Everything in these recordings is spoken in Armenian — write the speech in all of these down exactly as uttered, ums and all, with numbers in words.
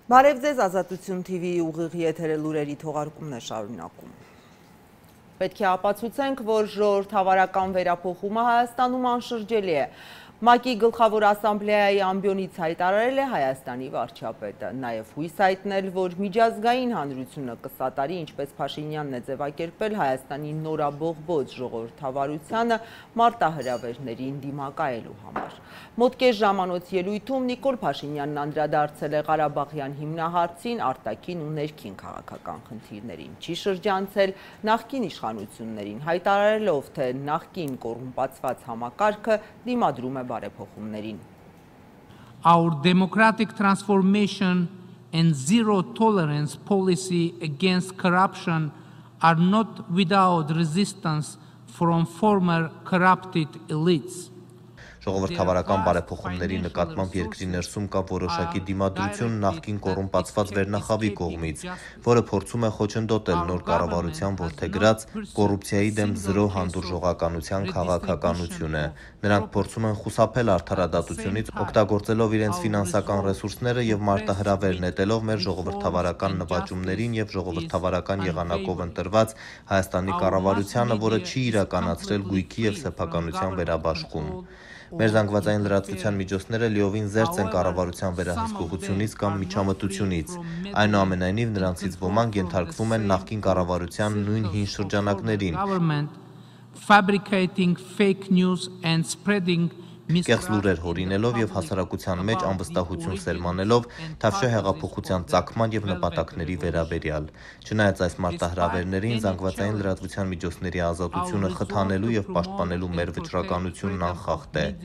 Բարև ձեզ, Ազատություն թիվի ուղիղ եթերը լուրերի թողարկումն է շարունակում։ Պետք է ապացուցենք, որ ժողովրդավարական վերափոխումը Հայաստանում անշրջելի է։ ՄԱԿ-ի գլխավոր ասամբլեայի ամբիոնից հայտարարել է Հայաստանի վարչապետը, նաև հույս հայտնել, որ միջազգային հանրությունը կսատարի, ինչպես Փաշինյանն է ձևակերպել Հայաստանի նորաբողբոջ ժողովրդավարությանը մարտահրավերներին դիմակայելու համար։ Մոտ կես ժամանոց ելույթում Նիկոլ Փաշինյանն անդրադարձել է Ղարաբաղյան հիմնահարցին, արտաքին ու ներքին քաղաքական խնդիրներին, չի շրջանցել նախկին իշխանություններին, հայտարարելով, թե նախկին կոռումպացված համակարգը դիմադրում է բարեփոխումներին։ Our democratic transformation and zero tolerance policy against corruption are not without resistance from former corrupted elites. Ժողովրդավարական բարեփոխումների նկատմամբ երկրի ներսում կա որոշակի դիմադրություն նախկին կոռումպացված վերնախավի կողմից, որը փորձում է խոչընդոտել նոր կառավարության որդեգրած կոռուպցիայի դեմ զրո հանդուրժողականության քաղաքականությունը։ Նրանք փորձում են խուսափել արդարադատությունից, օգտագործելով իրենց ֆինանսական ռեսուրսները եւ մարտահրավեր նետելով մեր ժողովրդավարական նվաճումներին եւ ժողովրդավարական եղանակով ընտրված Հայաստանի կառավարությանը, որը չի իրականացրել գույքի եւ սեփականության վերաբաշխում։ Մեր զանգվածային լրատվության միջոցները լիովին զերծ են կառավարության վերահսկողությունից կամ միջամտությունից։ Այնուամենայնիվ նրանցից ոմանք ենթարկվում են նախկին կառավարության նույն հին շրջանակներին։ Fabricating fake news and spreading Կեղծ լուրեր հորինելով եւ հասարակության մեջ անվստահություն սերմանելով Թավշյա հեղափոխության ծագման եւ նպատակների վերաբերյալ։ Չնայած այս մարտահրավերներին, զանգվածային լրատվության միջոցների ազատությունը խթանելու եւ պաշտպանելու մեր վճռականությունն անխախտ է։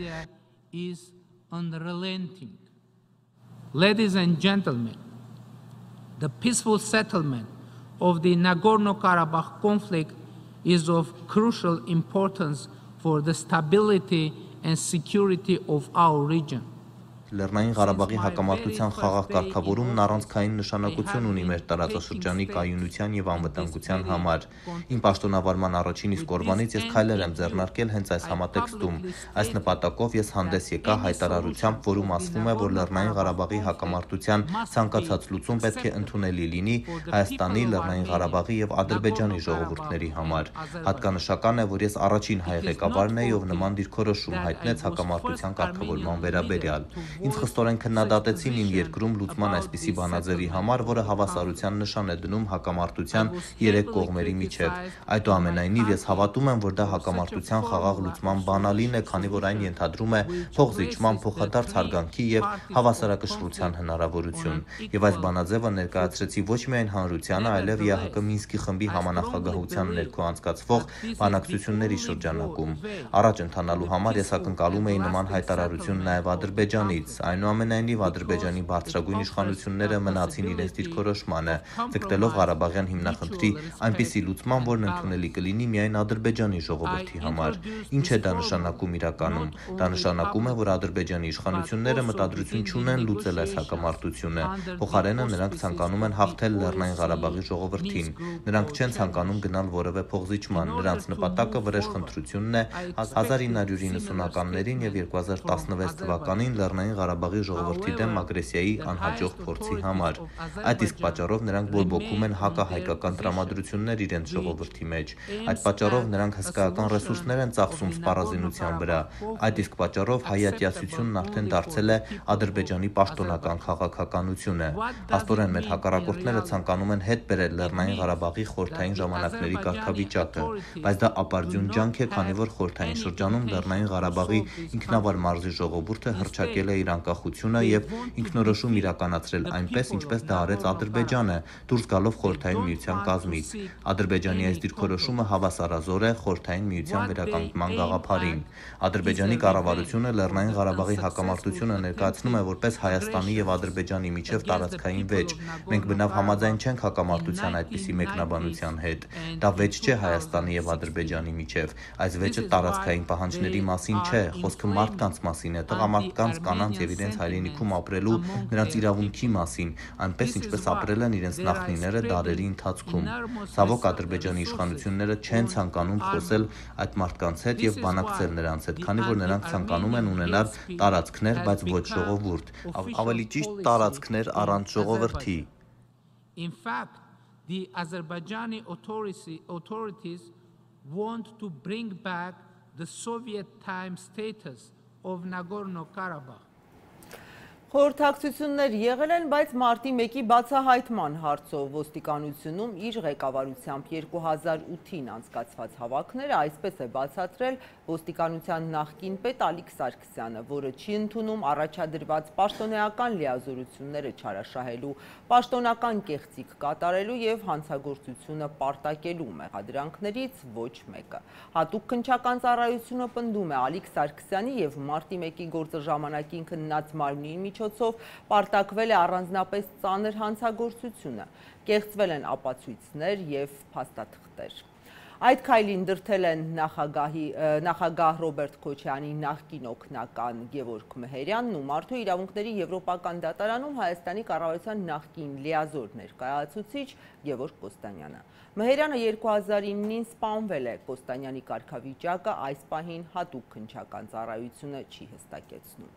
Ladies and gentlemen, the peaceful settlement of the Nagorno-Karabakh conflict is of crucial importance for the stability and security of our region. Լեռնային Ղարաբաղի հակամարտության խաղաղ կարգավորումն առանցքային նշանակություն ունի մեր տարածաշրջանի կայունության եւ անվտանգության համար։ Իմ պաշտոնավարման առաջին իսկ օրվանից ես քայլեր եմ ձեռնարկել հենց այս համատեքստում։ Այս նպատակով ես հանդես եկա հայտարարությամբ, որում ասվում է, որ Լեռնային Ղարաբաղի հակամարտության ցանկացած լուծում պետք է ընդունելի լինի Հայաստանի, Լեռնային Ղարաբաղի եւ Ադրբեջանի ժողովուրդների համար։ Հատկանշական է, որ ես առաջին հայ ղեկավարն էի, ով նման դիրքորոշում հայտնեց հակամարտության կարգավորման վերաբերյալ։ Ինձ խստորեն քննադատեցին իմ երկրում լուծման այսպիսի բանաձևի համար, որը հավասարության նշան է դնում հակամարտության երեք կողմերի միջև։ Այդուամենայնիվ ես հավատում եմ, որ դա հակամարտության խաղաղ լուծման բանալին է, քանի որ այն ենթադրում է փոխզիջման, փոխադարձ հարգանքի եւ հավասարակշռության հնարավորություն։ Եվ այս բանաձևը ներկայացրեցի ոչ միայն հանրությանը, այլև ԵԱՀԿ Մինսկի խմբի համանախագահության ներքո անցկացվող բանակցությունների շրջանակում։ Առաջ ընթանալու համար ես ակնկալում էի նման հայտարարություն նաեւ Ադրբեջանից։ Այնուամենայնիվ Ադրբեջանի բարձրագույն իշխանությունները մնացին իրենց դիրքորոշմանը, ձգտելով Ղարաբաղյան հիմնախնդրի այնպիսի լուծման, որն ընդունելի կլինի միայն Ադրբեջանի ժողովրդի համար։ Ինչ է դա նշանակում իրականում։ Դա նշանակում է, որ Ադրբեջանի իշխանությունները մտադրություն չունեն լուծել այս հակամարտությունը։ Փոխարենը նրանք ցանկանում են հաղթել Լեռնային Ղարաբաղի ժողովրդին։ Նրանք չեն ցանկանում գնալ որևէ փոխզիջման։ Նրանց նպատակը վրեժխնդրությունն է հազար ինը հարյուր իննսունականներին եւ երկու հազար տասնվեց թվականին Լեռնային Ղարաբաղի ժողովրդի դեմ ագրեսիայի անհաջող փորձի համար։ Այդ իսկ պատճառով նրանք բորբոքում են հակահայկական տրամադրություններ իրենց ժողովրդի մեջ։ Այդ պատճառով նրանք հսկայական ռեսուրսներ են ծախսում սպառազինության վրա։ Այդ իսկ պատճառով հայատյացությունն արդեն դարձել է Ադրբեջանի պաշտոնական քաղաքականությունը։ Աստորեն մեր հակառակորդները ցանկանում են հետ բերել Լեռնային Ղարաբաղի խորհրդային ժամանակների կարգավիճակը, բայց դա ապարդյուն ջանք է, քանի որ խորհրդային շրջանում Լեռնային Ղարաբաղի ինքնավար մարզի ժողովուրդը հռչակել է իր անկախությունը եւ ինքնորոշում իրականացրել այնպես, ինչպես դա արեց Ադրբեջանը, դուրս գալով խորհրդային միության կազմից։ Ադրբեջանի այս դիրքորոշումը հավասարազոր է խորհրդային միության վերականգնման գաղափարին։ Ադրբեջանի կառավարությունը Լեռնային Ղարաբաղի հակամարտությունը ներկայացնում է որպես Հայաստանի եւ Ադրբեջանի միջև տարածքային վեճ։ Մենք բնավ համաձայն չենք հակամարտության այդպիսի մեկնաբանության հետ։ Դա վեճ չէ Հայաստանի եւ Ադրբեջանի միջև։ Այս վեճը տարածքային պահանջների մասին չէ, խոսքը մարդկանց մասին է, տղամարդկանց, կանանց եւ իրենց հայրենիքում ապրելու, նրանց իրավունքի մասին, այնպես ինչպես ապրել են իրենց նախնիները դարերի ընթացքում։ Ցավոք, Ադրբեջանի իշխանությունները չեն ցանկանում խոսել այդ մարդկանց հետ եւ բանակցել նրանց հետ, քանի որ նրանք ցանկանում են ունենալ տարածքներ, բայց ոչ ժողովուրդ, ավելի ճիշտ տարածքներ առանց ժողովրդի։ In fact, the Azerbaijani authorities want to bring back the Soviet time status of Nagorno-Karabakh. Խորհրդակցություններ եղել են, բայց մարտի մեկի բացահայտման հարցով ոստիկանությունում իր ղեկավարությամբ երկու հազար ութին անցկացված հավաքները այսպես է բացատրել ոստիկանության նախկին պետ Ալիկ Սարգսյանը, որը չի ընդունում առաջադրված պաշտոնեական լիազորությունները չարաշահելու, պաշտոնական կեղծիք կատարելու եւ հանցագործությունը պարտակելու մեղադրանքներից ոչ մեկը։ Հատուկ քննչական ծառայությունը պնդում է Ալիկ Սարգսյանի եւ մարտի մեկի գործը ժամանակին քննած մարմնի միջոցով պարտակվել է առանձնապես ծանր հանցագործությունը, կեղծվել են ապացույցներ եւ փաստաթղթեր։ Այդ քայլին դրդել են նախագահ Ռոբերտ Քոչարյանի նախկին օգնական Գևորգ Մեհերյանն ու Մարդու իրավունքների եվրոպական դատարանում Հայաստանի կառավարության նախկին լիազոր ներկայացուցիչ Գևորգ Կոստանյանը։ Մեհերյանը երկու հազար իննին սպանվել է, Կոստանյանի կարգավիճակը այս պահին հատուկ քննչական ծառայությունը չի հստակեցնում։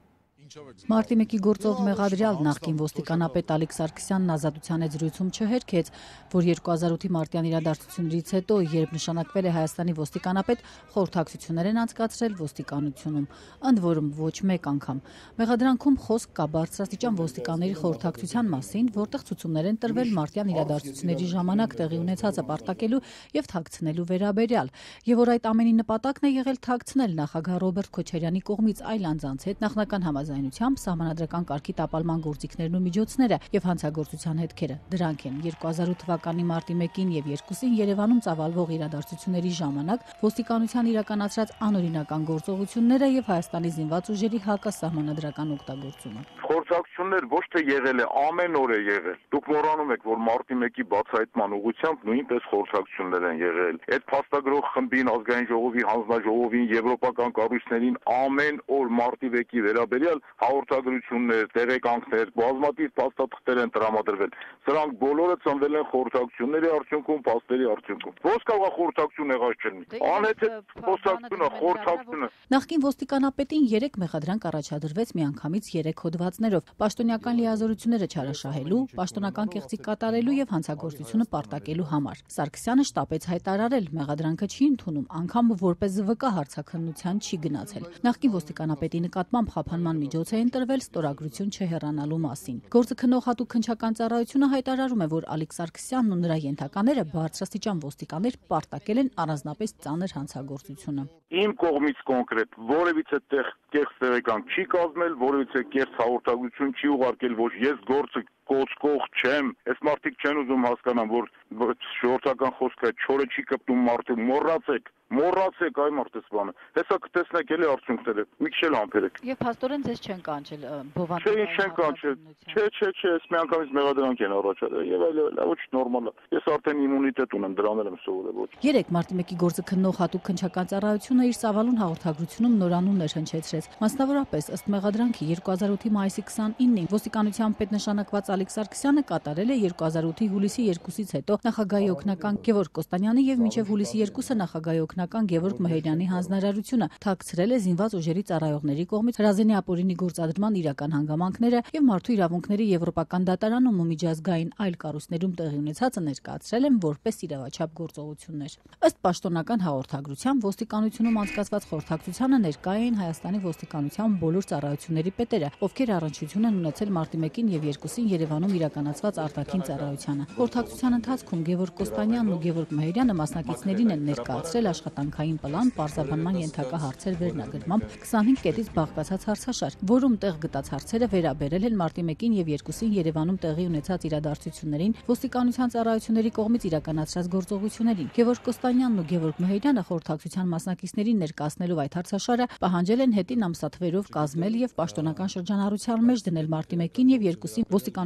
Մարտի մեկի գործով մեղադրյալ նախկին ոստիկանապետ Ալիկ Սարգսյանն ազատության հետ զրույցում չհերքեց, որ երկու հազար ութի մարտյան իրադարձություններից հետո, երբ նշանակվել է Հայաստանի ոստիկանապետ, խորհրդակցություններ են անցկացրել ոստիկանությունում, ընդ որում ոչ մեկ անգամ։ Մեղադրանքում խոսք կա բարձրաստիճան ոստիկանների խորհրդակցության մասին, որտեղ ցուցումներ են տրվել մարտյան իրադարձությունների ժամանակ տեղի ունեցածը պարտակելու եւ թաքցնելու վերաբերյալ, եւ որ այդ ամենի նպատակն է եղել թաքցնել նախագահ Ռոբերտ Քոչարյանի կողմից այլ անձանց հետ նախնական համաձայնությամբ սահմանադրական կարգի տապալման գործիքներն ու միջոցները եւ հանցագործության հետքերը։ Դրանք են երկու հազար ութ թվականի մարտի մեկին եւ երկուսին Երևանում ծավալվող իրադարձությունների ժամանակ ոստիկանության իրականացրած անօրինական գործողությունները եւ Հայաստանի զինված ուժերի հակասահմանադրական օգտագործումը։ Խորհրդակցություններ ոչ թե եղել է, ամեն օր է եղել։ Դուք մոռանում եք, որ մարտի մեկի բացահայտման ուղղությամբ նույնպես խորհրդակցություններ են եղել։ Այդ փաստագրող խմբին, ազգային ժողովի, հանձնաժողովին, եվրոպական կառույցներին ամեն օր մարտի մեկի վերաբերյալ հաղորդագրություններ, տեղեկանքներ, բազմաթիվ փաստաթղթեր են տրամադրվել։ Սրանք բոլորը ծնվել են խորհրդակցությունների արդյունքում, փաստերի արդյունքում։ Ո՞նց կարող է խորհրդակցություն եղած չլինի։ Անհետ խոսակցությունը, խորհրդակցությունը։ Նախկին ոստիկանապետին երեք մեղադրանք առաջադրվեց միանգամից երեք հոդվածներով՝ պաշտոնական լիազորությունները չարաշահելու, պաշտոնական կեղծիք կատարելու եւ հանցագործությունը պարտակելու համար։ Սարգսյանը շտապեց հայտարարել, մեղադրանքը չի ընդունում, անգամ որպես վկա հարցաքննության չի գնացել։ Նախկին ոստիկանապետի նկատմամբ խափանման միջոց է ընտրվել ստորագրություն չհեռանալու մասին։ Գործը քննող հատուկ քննչական ծառայությունը հայտարարում է, որ Ալիկ Սարգսյանն ու նրա ենթակաները բարձրաստիճան ոստիկաններ պարտակել են առանձնապես ծանր հանցագործությունը։ Իմ կողմից կոնկրետ որևիցե տեղ կեղծ տեղեկանք չի կազմել, որևիցե կեղծ հաղորդագրություն չի ուղարկել, որ ես գործը կոծկող չեմ։ Այս մարդիկ չեն ուզում հասկանան, որ ժողովրդական խոսքը չորը չի կպտում մարդը, մոռացեք, մոռացեք այ մարդես բանը։ Հեսա կտեսնեք էլի արդյունքները, մի քիչ էլ համբերեք։ Եվ փաստորեն ձեզ չեն կանչել բովանդակային։ Չէ, չեն կանչել։ Չէ, չէ, չէ, այս միանգամից մեղադրանք են առաջադրել եւ այլ այլ, ոչ նորմալ է։ Ես արդեն իմունիտետ ունեմ, դրանել եմ սովորել ոչ։ երեք մարտի մեկի գործը քննող հատուկ քննչական ծառայությունը իր սավալուն հաղորդագրությունում նորանուններ հնչեցրեց։ Մասնավորապես, ըստ մեղադրանքի երկու հազար ութի մայիսի քսանինին ոստիկանության պետ նշանակված Ալիկ Սարգսյանը կատարել է երկու հազար ութի հուլիսի երկուսից հետո նախագահի օգնական Գևորգ Կոստանյանի եւ մինչեւ հուլիսի երկուսը նախագահի օգնական Գևորգ Մեհերյանի հանձնարարությունը, թաքցրել է զինված ուժերի ծառայողների կողմից հրազենի ապօրինի գործադրման իրական հանգամանքները եւ մարդու իրավունքների եվրոպական դատարանում ու միջազգային այլ կառույցներում տեղի ունեցածը ներկայացրել են որպես իրավաչափ գործողություններ։ Ըստ պաշտոնական հաղորդագրության ոստիկանությունում անցկացված խորհրդակցությանը ներկա էին Հայաստանի ոստիկանության բոլոր ծառայությունների պետերը, ովքեր առնչություն են ունեցել մարտի մեկին եւ երկուսին Երևանում իրականացված արտաքին ծառայությանը։ Խորհրդակցության ընթացքում Գևորգ Կոստանյանն ու Գևորգ Մեհերյանը մասնակիցներին են ներկայացրել աշխատանքային պլան, պարզաբանման ենթակա հարցեր վերնագրմամբ քսանհինգ կետից բաղկացած հարցաշար, որում տեղ գտած հարցերը վերաբերել են մարտի մեկին եւ երկուսին Երևանում տեղի ունեցած իրադարձություններին, ոստիկանության ծառայությունների կողմից իրականացրած գործողություններին։ Գևորգ Կոստանյանն ու Գևորգ Մեհերյանը խորհրդակցության մասնակիցներին ներկայացնելով այդ հարցաշարը պահանջել են հետին ամսաթվերով կազմել եւ պաշտոնական շրջանառության մեջ դնել մարտի մեկին եւ երկուսին ոստիկանության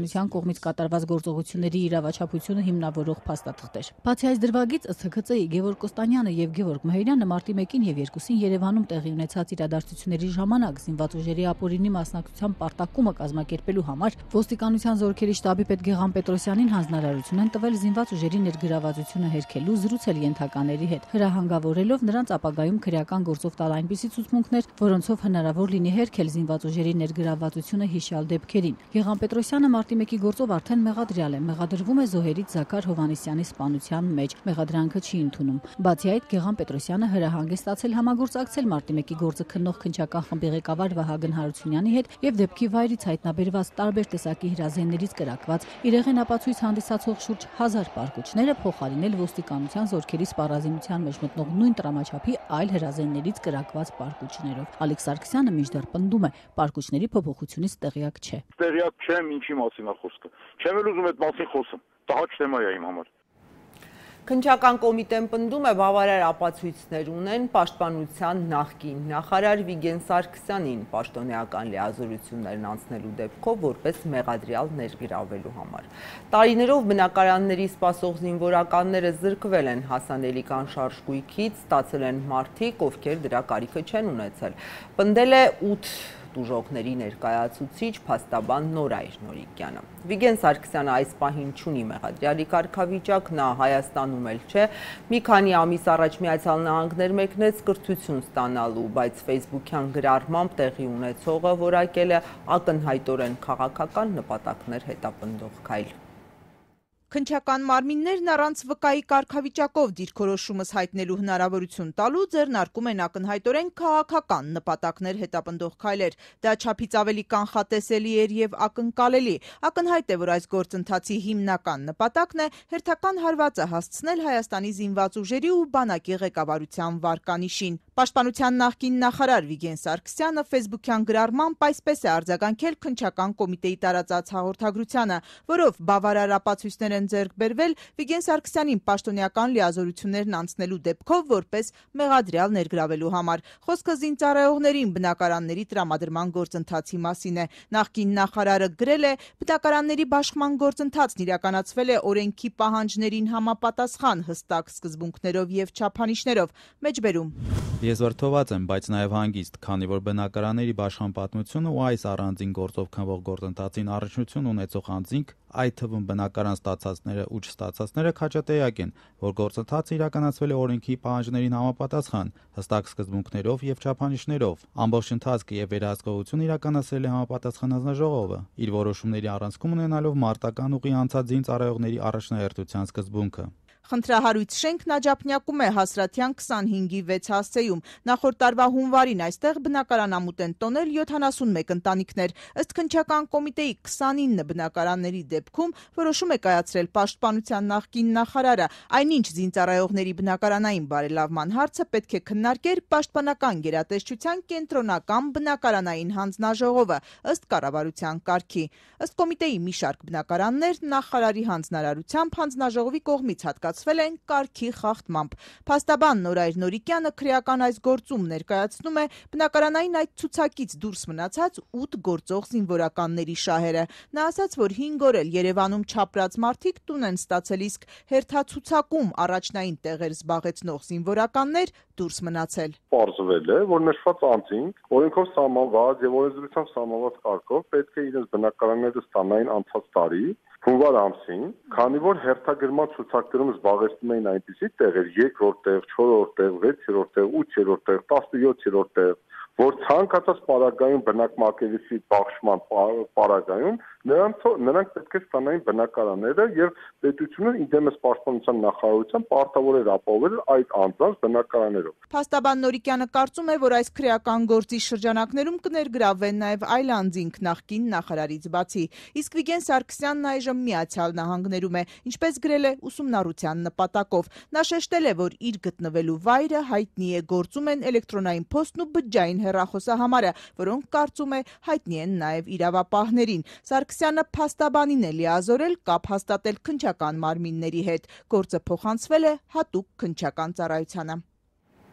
ոստիկանության կողմից կատարված գործողությունների իրավաչափությունը հիմնավորող փաստաթղթեր։ Բացի այս դրվագից ըստ Հ Ք Ծ-ի Գևորգ Կոստանյանը եւ Գևորգ Մեհերյանը մարտի մեկին եւ երկուսին Երևանում տեղի ունեցած իրադարձությունների ժամանակ զինված ուժերի ապօրինի մասնակցության պարտակումը կազմակերպելու համար ոստիկանության զորքերի շտաբի պետ Գեղամ Պետրոսյանին հանձնարարություն են տվել զինված ուժերի ներգրավվածությունը հերքելու, զրուցել ենթակաների հետ, հրահանգավորելով նրանց ապագայում քրեական գործով տալ այնպիսի ցուցմունքներ, որոնցով հնարավոր լինի հերքել զինված ուժերի ներգրավվածությունը հիշյալ դեպքերին։ Գեղամ Պետրոսյանը մարտի մեկի գործով արդեն մեղադրյալ է, մեղադրվում է զոհերից Զաքար Հովհաննիսյանի սպանության մեջ, մեղադրանքը չի ընդունում։ Բացի այդ, Գեղամ Պետրոսյանը հրահանգ է ստացել համագործակցել մարտի մեկի գործը քննող քննչական խմբի ղեկավար Վահագն Հարությունյանի հետ եւ դեպքի վայրից հայտնաբերված տարբեր տեսակի հրազեններից կրակված իրեղեն ապացույց հանդիսացող շուրջ հազար պարկուճները փոխարինել ոստիկանության զորքերի սպառազինության մեջ մտնող նույն տրամաչափի այլ հրազեններից կրակված պարկուճներով։ Ալեքս Սարգսյանը մինչդեռ պնդում է, պարկուճների փոփոխությունից տեղյակ չէ։ Տեղյակ չեմ, ինչի մասին է խոսքը։ Չեմ էլ ուզում այդ մասին խոսեմ։ Դա հաճ թեմա է իմ համար։ Քննչական կոմիտեն պնդում է բավարար ապացույցներ ունեն պաշտպանության նախկին նախարար Վիգեն Սարգսյանին պաշտոնեական լիազորություններն անցնելու դեպքով որպես մեղադրյալ ներգրավելու համար։ Տարիներով բնակարանների սպասող զինվորականները զրկվել են հասանելիք անշարժ գույքից, ստացել են մարդիկ, ովքեր դրա կարիքը չեն ունեցել։ Պնդել է ութ ուժողների ներկայացուցիչ փաստաբան Նորայր Նորիկյանը։ Վիգեն Սարգսյանը այս պահին չունի մեղադրյալի կարգավիճակ, նա Հայաստանում էլ չէ, մի քանի ամիս առաջ Միացյալ Նահանգներ մեկնեց կրթություն ստանալու, բայց Facebook-յան գրառմամբ տեղի ունեցողը որակել է ակնհայտորեն քաղաքական նպատակներ հետապնդող քայլ։ Քննչական մարմիններն առանց վկայի կարգավիճակով դիրքորոշումս հայտնելու հնարավորություն տալու ձեռնարկում են ակնհայտորեն քաղաքական նպատակներ հետապնդող քայլեր։ Դա չափից ավելի կանխատեսելի էր եւ ակնկալելի։ Ակնհայտ է, որ այս գործընթացի հիմնական նպատակն է հերթական հարվածը հասցնել Հայաստանի զինված ուժերի ու բանակի ղեկավարության վարկանիշին։ Պաշտպանության նախկին նախարար Վիգեն Սարգսյանը Facebook-յան գրառմամբ այսպես է արձագանքել քննչական կոմիտեի տարածած հաղորդագրությանը, որով բավարար ապացույցներ են ձեռք բերվել Վիգեն Սարգսյանին պաշտոնեական լիազորություններն անցնելու դեպքով որպես մեղադրյալ ներգրավելու համար։ Խոսքը զինծառայողներին բնակարանների տրամադրման գործընթացի մասին է։ Նախկին նախարարը գրել է. բնակարանների բաշխման գործընթացն իրականացվել է օրենքի պահանջներին համապատասխան հստակ սկզբունքներով եւ չափանիշներով։ Մեջբերում Ես վրդոված եմ, բայց նաև հանգիստ, քանի որ բնակարանների բաշխման պատմությունը ու այս առանձին գործով քննվող գործընթացին առաջնություն ունեցող անձինք, այդ թվում բնակարան ստացածները ու չստացածները քաջատեղյակ են, որ գործընթացը իրականացվել է օրենքի պահանջներին համապատասխան, հստակ սկզբունքներով եւ չափանիշներով։ Ամբողջ ընթացքը եւ վերահսկողությունը իրականացրել է համապատասխան հանձնաժողովը, իր որոշումների առանցքում ունենալով մարտական ուղի անցած զինծառայողների առաջնահերթության սկզբունքը։ Խնդրահարույց շենքն Աջափնյակում է Հասրաթյան քսանհինգի վեց հասցեում։ Նախորդ տարվա հունվարին այստեղ բնակարանամուտ են տոնել յոթանասունմեկ ընտանիքներ։ Ըստ քննչական կոմիտեի քսանինը բնակարանների դեպքում որոշում է կայացրել պաշտպանության նախկին նախարարը։ Այնինչ զինծառայողների բնակարանային բարելավման հարցը պետք է քննարկեր պաշտպանական գերատեսչության կենտրոնական բնակարանային հանձնաժողովը ըստ կառավարության կարգի։ Ըստ կոմիտեի մի շարք բնակարաններ նախարարի հանձնարարությամբ հանձնաժողովի կողմից հատկացվել են կարգի խախտմամբ։ Փաստաբան Նորայր Նորիկյանը քրեական այս գործում ներկայացնում է բնակարանային այդ ցուցակից դուրս մնացած ութ գործող զինվորականների շահերը։ Նա ասաց, որ հինգ օր էլ Երևանում չապրած մարդիկ տուն են ստացել, իսկ հերթացուցակում առաջնային տեղեր զբաղեցնող զինվորականներ դուրս մնացել։ Պարզվել է, որ նշված անձինք օրենքով սահմանված եւ օրենսդրությամբ սահմանված կարգով պետք է իրենց բնակարանները ստանային անցած տարի հունվար ամսին, քանի որ հերթագրման ցուցակներում զբաղեցնում էին այնպիսի տեղեր, երկրորդ տեղ, չորրորդ տեղ, վեցերորդ տեղ, ութերորդ տեղ, տասնյոթերորդ տեղ, որ ցանկացած պարագայում բնակմակերեսի բաշխման պարագայում նրանց նրանք պետք է ստանային բնակարանները եւ պետությունը իդեմս պաշտպանության նախարարության պարտավոր էր ապահովել այդ անձանց բնակարաններով։ Փաստաբան Նորիկյանը կարծում է, որ այս քրեական գործի շրջանակներում կներգրավվեն նաեւ այլ անձինք նախկին նախարարից բացի։ Իսկ Վիգեն Սարգսյանն այժմ Միացյալ Նահանգներում է, ինչպես գրել է ուսումնառության նպատակով։ Նա շեշտել է, որ իր գտնվելու վայրը հայտնի է, գործում են էլեկտրոնային փոստն ու բջջային հեռախոսահամարը, որոնք կարծում է հայտնի են նաև իրավապահներին։ Սարգսյանը փաստաբանին է լիազորել կապ հաստատել քննչական մարմինների հետ։ Գործը փոխանցվել է հատուկ քննչական ծառայությանը։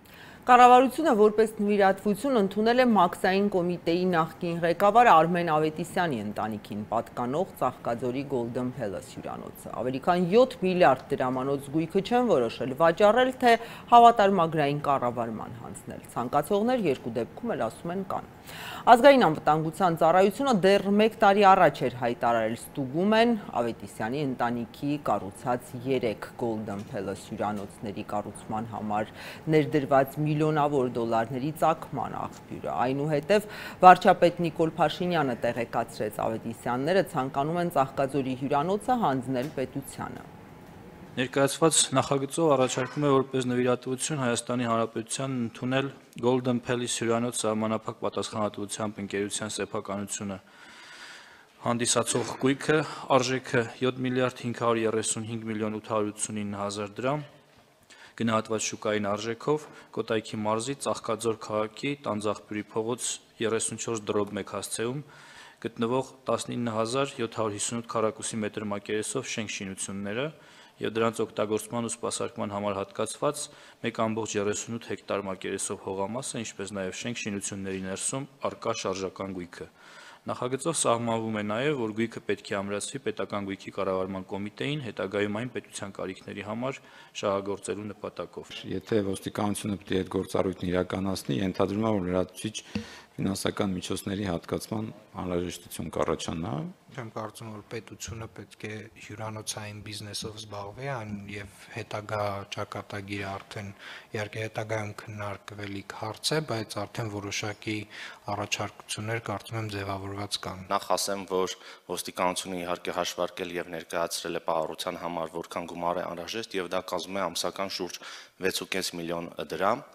Կառավարությունը որպես նվիրատվություն ընդունել է Մաքսային կոմիտեի նախկին ղեկավար Արմեն Ավետիսյանի ընտանիքին պատկանող Ծաղկաձորի Golden Palace հյուրանոցը։ Ավելի քան յոթ միլիարդ դրամանոց գույքը չեն որոշել վաճառել, թե հավատարմագրային կառավարման հանձնել։ Ցանկացողներ երկու դեպքում էլ ասում են կան։ Ազգային անվտանգության ծառայությունը դեռ մեկ տարի առաջ էր հայտարարել ստուգում են Ավետիսյանի ընտանիքի կառուցած երեք Golden Palace հյուրանոցների կառուցման համար ներդրված միլիոնավոր դոլարների ծագման աղբյուրը։ Այնուհետև վարչապետ Նիկոլ Փաշինյանը տեղեկացրեց Ավետիսյանները ցանկանում են Ծաղկաձորի հյուրանոցը հանձնել պետությանը։ Ներկայացված նախագծով առաջարկում է որպես նվիրատվություն Հայաստանի Հանրապետության ընդունել Golden Palace հյուրանոց սահմանափակ պատասխանատվությամբ ընկերության սեփականությունը հանդիսացող գույքը արժեքը յոթ միլիարդ հինգ հարյուր երեսունհինգ միլիոն ութ հարյուր ութսունինը հազար դրամ գնահատված շուկային արժեքով Կոտայքի մարզի Ծաղկաձոր քաղաքի Տանձաղբյուրի փողոց երեսունչորս դրոբ մեկ հասցեում գտնվող տասնինը հազար յոթ հարյուր հիսունութ քառակուսի մետր մակերեսով շենք շինությունները եւ դրանց օգտագործման ու սպասարկման համար հատկացված մեկ ամբողջ երեսունութ հեկտար մակերեսով հողամասը, ինչպես նաեւ շենք շինությունների ներսում առկա շարժական գույքը։ Նախագծով սահմանվում է նաեւ, որ գույքը պետք է ամրացվի պետական գույքի կառավարման կոմիտեին հետագայում այն պետության կարիքների համար շահագործելու նպատակով։ Եթե ոստիկանությունը պետք է այդ գործառույթն իրականացնի, ենթադրվում է, որ լրացուցիչ ֆինանսական միջոցների հատկացման անհրաժեշտություն կառաջանա։ Եմ կարծում, որ պետությունը պետք է հյուրանոցային բիզնեսով զբաղվի, այն եւ հետագա ճակատագիրը արդեն իհարկե հետագայում քննարկվելիք հարց է, բայց արդեն որոշակի առաջարկություններ կարծում եմ ձևավորված կան։ Նախ ասեմ, որ ոստիկանությունը իհարկե հաշվարկել եւ ներկայացրել է պահարության համար որքան գումար է անհրաժեշտ եւ դա կազմում է ամսական շուրջ վեց ու կես միլիոն դրամ։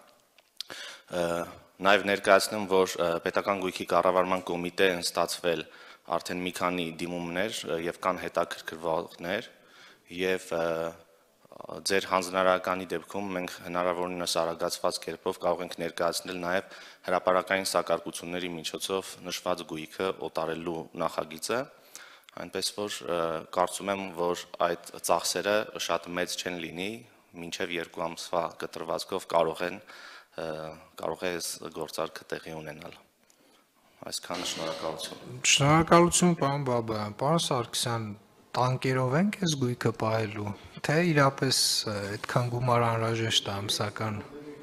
Նաեւ ներկայացնեմ, որ պետական գույքի կառավարման կոմիտեն ստացվել արդեն մի քանի դիմումներ եւ կան հետաքրքրվողներ եւ ձեր հանձնարարականի դեպքում մենք հնարավորինս արագացված կերպով կարող ենք ներկայացնել նաեւ հրապարակային սակարկությունների միջոցով նշված գույքը օտարելու նախագիծը, այնպես որ կարծում եմ, որ այդ ծախսերը շատ մեծ չեն լինի, մինչեւ երկու ամսվա կտրվածքով կարող են կարող է գործարքը տեղի ունենալ։ Այսքանը շնորհակալություն։ Շնորհակալություն, պարոն Բաբայան։ Պարոն Սարգսյան, տանկերով ենք այս գույքը պահելու, թե իրապես այդքան գումար անհրաժեշտ է ամսական։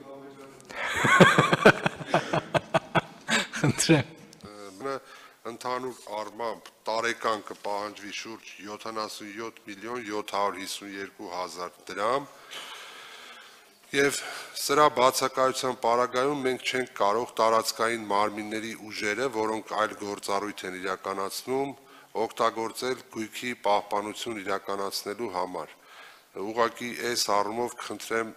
Խնդրեմ։ Ընդհանուր առմամբ տարեկան կպահանջվի շուրջ յոթանասունյոթ միլիոն յոթ հարյուր հիսունյոթ հազար դրամ։ Եվ սրա բացակայության պարագայում մենք չենք կարող տարածքային մարմինների ուժերը, որոնք այլ գործառույթ են իրականացնում, օգտագործել գույքի պահպանություն իրականացնելու համար։ Ուղղակի այս առումով կխնդրեմ։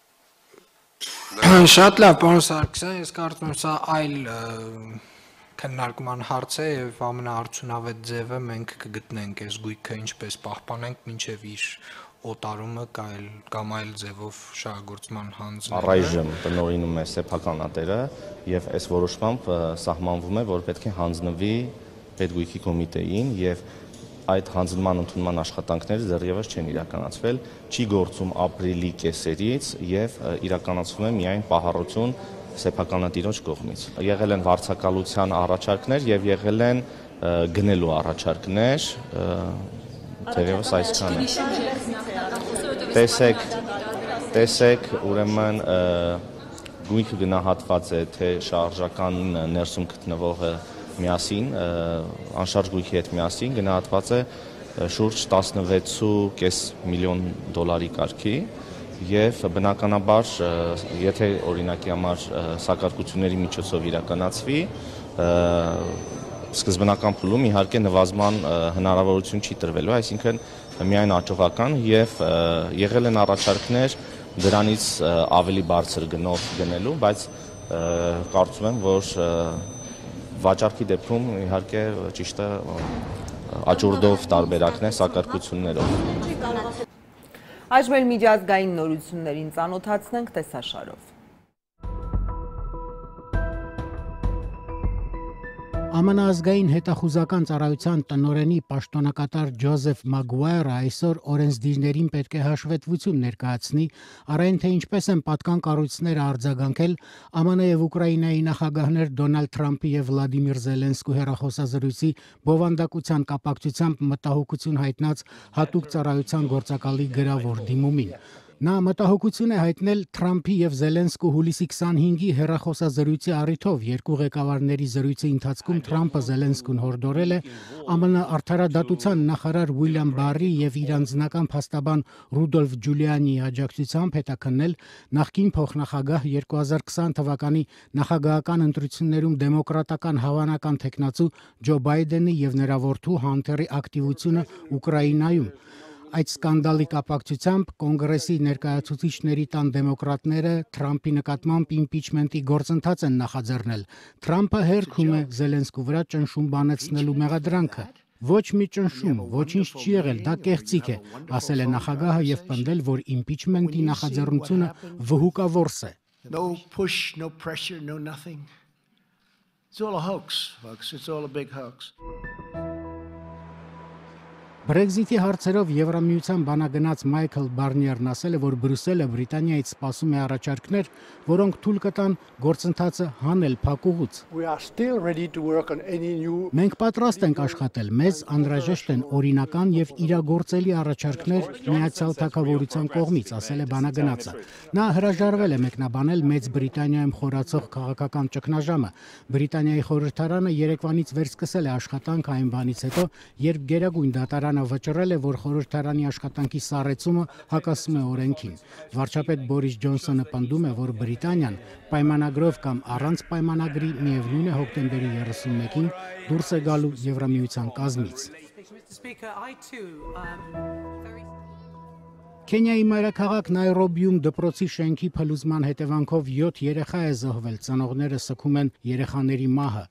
Շատ լավ, պարոն Սարգսյան, ես կարծում եմ սա այլ քննարկման հարց է եւ ամենաարդյունավետ ձևը մենք կգտնենք այս գույքը ինչպես պահպանենք մինչեւ իր օտարումը կամ այլ ձևով շահագործման հանձնելը։ Առայժմ տնօրինում է սեփականատերը եւ այս որոշմամբ սահմանվում է, որ պետք է հանձնվի պետգույքի կոմիտեին եւ այդ հանձնման ընդունման աշխատանքները դեռևս չեն իրականացվել, չի գործում ապրիլի կեսերից եւ իրականացվում է միայն պահառություն սեփականատիրոջ կողմից։ Եղել են վարձակալության առաջարկներ եւ եղել են գնելու առաջարկներ, թերևս այսքանը։ Տեսեք, տեսեք, ուրեմն գույքը գնահատված է թե շարժական ներսում գտնվողը միասին, անշարժ գույքի հետ միասին գնահատված է շուրջ տասնվեց ու կես միլիոն դոլարի կարգի եւ բնականաբար եթե օրինակի համար սակարկությունների միջոցով իրականացվի սկզբնական փուլում իհարկե նվազման հնարավորություն չի տրվելու, այսինքն միայն աճողական եւ եղել են առաջարկներ դրանից ավելի բարձր գնով գնելու, բայց կարծում եմ, որ վաճառքի դեպքում իհարկե ճիշտ է աճուրդով տարբերակն է սակարկություններով։ Այժմ էլ միջազգային նորություններին ծանոթացնենք տեսաշարով։ Է Մ Ն ազգային հետախուզական ծառայության տնօրենի պաշտոնակատար Ջոզեֆ Մագուայրը այսօր օրենսդիրներին պետք է հաշվետվություն ներկայացնի, առայն թե ինչպես են պատկան կառույցները արձագանքել Ամն եւ Ուկրաինայի նախագահներ Դոնալդ Թրամփի եւ Վլադիմիր Զելենսկու հեռախոսազրույցի բովանդակության կապակցությամբ մտահոգություն հայտնած հատուկ ծառայության գործակալի գրավոր դիմումին։ Նա մտահոգություն է հայտնել Թրամփի եւ Զելենսկու հուլիսի քսանհինգի հեռախոսազրույցի առիթով երկու ղեկավարների զրույցի ընթացքում Թրամփը Զելենսկուն հորդորել է Ամն արդարադատության նախարար Ուիլյամ Բարրի եւ իր անձնական փաստաբան Ռուդոլֆ Ջուլիանիի աջակցությամբ հետաքննել նախկին փոխնախագահ երկու հազար քսան թվականի նախագահական ընտրություններում դեմոկրատական հավանական տեխնացու Ջո Բայդենի եւ նրա որդու Հանթերի ակտիվությունը Ուկրաինայում։ Այդ սկանդալի կապակցությամբ կոնգրեսի ներկայացուցիչների տան դեմոկրատները Թրամփի նկատմամբ իմպիչմենտի գործընթաց են նախաձեռնել։ Թրամփը հերքում է Զելենսկու վրա ճնշում բանեցնելու մեղադրանքը։ Ոչ մի ճնշում, ոչինչ չի եղել, դա կեղծիք է, ասել է նախագահը եւ պնդել, որ իմպիչմենտի նախաձեռնությունը վհուկավորս է։ No push, no pressure, no nothing. It's all a hoax, folks. It's all a big hoax. Բրեքզիթի հարցերով Եվրամիության բանագնաց Մայքլ Բարնիերն ասել է, որ Բրյուսելը Բրիտանիայից սպասում է առաջարկներ, որոնք թույլ կտան գործընթացը հանել փակուղուց։ Մենք պատրաստ ենք աշխատել, մեզ անհրաժեշտ են օրինական եւ իրագործելի առաջարկներ Միացյալ Թագավորության կողմից, ասել է բանագնացը։ Նա հրաժարվել է մեկնաբանել Մեծ Բրիտանիայում խորացող քաղաքական ճգնաժամը։ Բրիտանիայի խորհրդարանը երեկվանից վերսկսել է աշխատանք այն բանից հետո, երբ Գերագույն դատարան վճռել է, որ խորհրդարանի աշխատանքի սառեցումը հակասում է օրենքին։ Վարչապետ Բորիս Ջոնսոնը պնդում է, որ Բրիտանիան պայմանագրով կամ առանց պայմանագրի միևնույն է հոկտեմբերի երեսունմեկին դուրս է գալու Եվրամիության կազմից։ Քենիայի մայրաքաղաք Նայրոբիում դպրոցի շենքի փլուզման հետևանքով յոթ երեխա է զոհվել, ծնողները սգում են երեխաների մահը։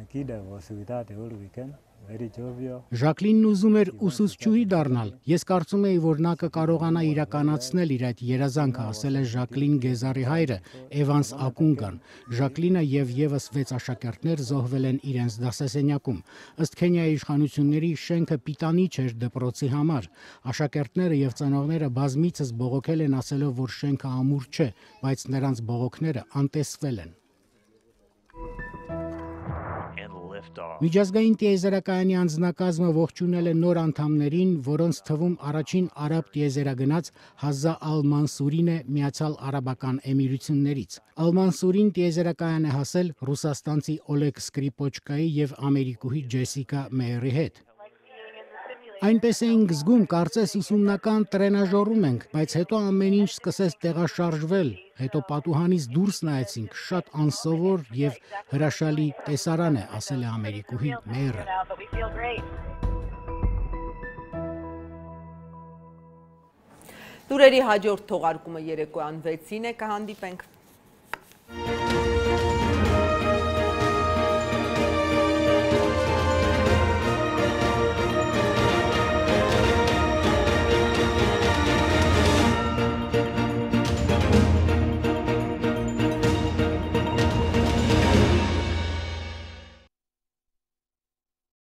Ժակլինն ուզում էր ուսուցչուհի դառնալ։ Ես կարծում էի, որ նա կկարողանա իրականացնել իր այդ երազանքը, ասել է Ժակլին Գեզարի հայրը Էվանս Ակունգան։ Ժակլինը եւ եւս վեց աշակերտներ զոհվել են իրենց դասասենյակում։ Ըստ Քենիայի իշխանությունների շենքը պիտանի չէր դպրոցի համար։ Աշակերտները եւ ծնողները բազմիցս բողոքել են, ասելով, որ շենքը ամուր չէ, բայց նրանց բողոքները անտեսվել են։ Միջազգային տիեզերակայանի անձնակազմը ողջունել է նոր անդամներին, որոնց թվում առաջին արաբ տիեզերագնաց Հազա Ալ-Մանսուրին է Միացյալ Արաբական Էմիրություններից։ Ալ-Մանսուրին տիեզերակայան է հասել ռուսաստանցի Օլեգ Սկրիպոչկայի եւ ամերիկուհի Ջեսիկա Մեյերի հետ։ Այնպես էինք զգում, կարծես ուսումնական տրենաժորում ենք, բայց հետո ամեն ինչ սկսեց տեղաշարժվել, հետո պատուհանից դուրս նայեցինք, շատ անսովոր եւ հրաշալի տեսարան է, ասել է ամերիկուհի Մեյերը։ Լուրերի հաջորդ թողարկումը երեկոյան վեցին է, կհանդիպենք։